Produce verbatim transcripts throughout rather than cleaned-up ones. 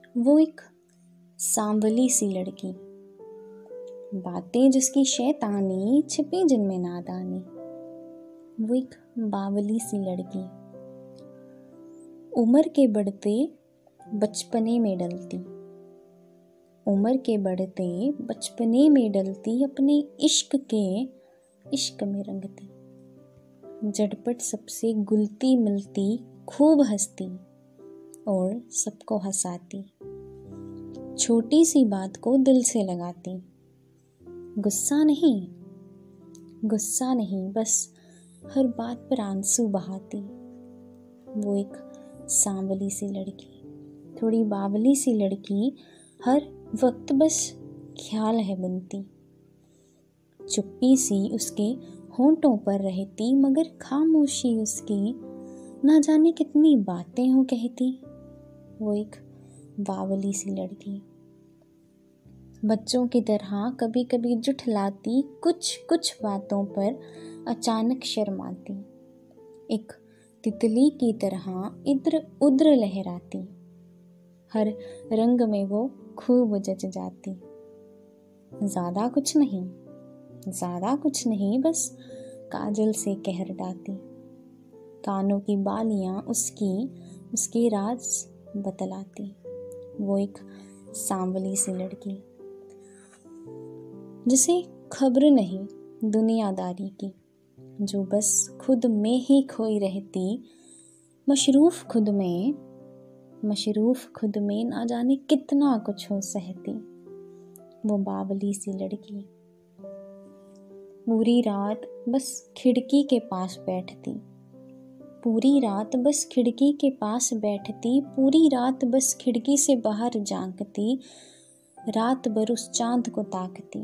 वो एक सांवली सी लड़की, बातें जिसकी शैतानी, छिपी जिनमें नादानी। वो एक बावली सी लड़की, उम्र के बढ़ते बचपने में डलती, उम्र के बढ़ते बचपने में डलती, अपने इश्क के इश्क में रंगती। झटपट सबसे घुलती मिलती, खूब हंसती और सबको हंसाती। छोटी सी बात को दिल से लगाती, गुस्सा नहीं गुस्सा नहीं बस हर बात पर आंसू बहाती। वो एक सांवली सी लड़की, थोड़ी बावली सी लड़की, हर वक्त बस ख्याल है बुनती। चुप्पी सी उसके होंठों पर रहती, मगर खामोशी उसकी ना जाने कितनी बातें हो कहती। वो एक बावली सी लड़की, बच्चों की तरह कभी कभी जुठलाती, कुछ कुछ बातों पर अचानक शर्माती। एक तितली की तरह इधर उधर लहराती, हर रंग में वो खूब जच जाती। ज्यादा कुछ नहीं ज्यादा कुछ नहीं बस काजल से कहर डाती। कानों की बालियां उसकी उसके राज बतलाती। वो एक सांवली सी लड़की, जिसे खबर नहीं दुनियादारी की, जो बस खुद में ही खोई रहती। मशरूफ खुद में मशरूफ खुद में ना जाने कितना कुछ हो सहती। वो बावली सी लड़की, पूरी रात बस खिड़की के पास बैठती, पूरी रात बस खिड़की के पास बैठती, पूरी रात बस खिड़की से बाहर झांकती, रात भर उस चांद को ताकती।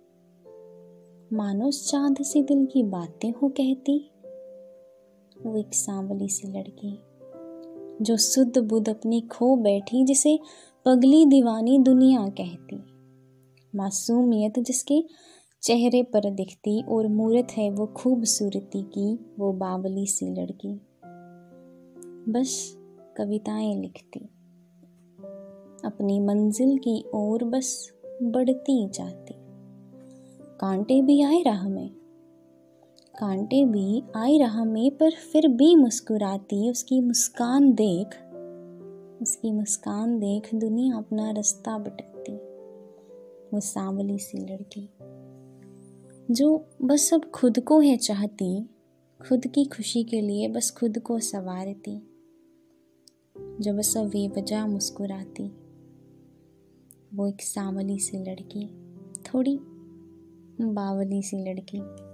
मानो उस चांद से दिल की बातें हो कहती। वो एक सांवली सी लड़की, जो सुध बुध अपनी खो बैठी, जिसे पगली दीवानी दुनिया कहती। मासूमियत जिसके चेहरे पर दिखती, और मूरत है वो खूबसूरती की। वो बावली सी लड़की बस कविताएं लिखती, अपनी मंजिल की ओर बस बढ़ती जाती। कांटे भी आए राह में कांटे भी आए राह में पर फिर भी मुस्कुराती। उसकी मुस्कान देख उसकी मुस्कान देख दुनिया अपना रास्ता भटकती। वो सांवली सी लड़की, जो बस अब खुद को है चाहती, खुद की खुशी के लिए बस खुद को संवारती, जो बस अब बेवजह मुस्कुराती। वो एक सांवली सी लड़की, थोड़ी बावली सी लड़की।